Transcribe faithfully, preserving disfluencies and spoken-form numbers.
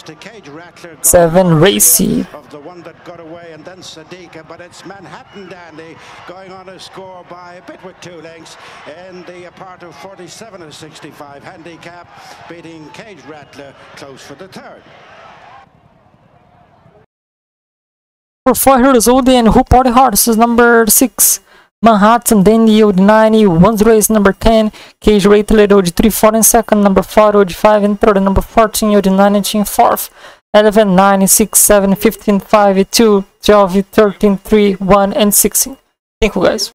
the Cage Rattler seven Racy of the one that got away, and then Sadiqa, but it's Manhattan Dandy going on a score by a bit with two lengths in the part of forty-seven of sixty-five handicap, beating Cage Rattler close for the third. For four hundred old and Who Party Horse is number six. Manhattan Dandy old ninety, One's Race number ten, Cage Rattler old three forty second, number four old five and third, number fourteen old nineteen fourth, eleven, nine, six, seven, fifteen, five, two, twelve, thirteen, three, one and sixteen. Thank you guys.